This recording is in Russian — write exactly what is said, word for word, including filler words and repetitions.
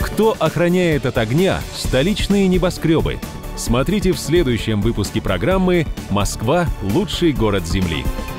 Кто охраняет от огня столичные небоскребы? Смотрите в следующем выпуске программы «Москва – лучший город Земли».